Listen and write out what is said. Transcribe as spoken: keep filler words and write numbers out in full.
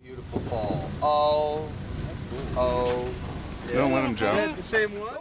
Beautiful fall. Oh, oh. Don't let him jump. The same one?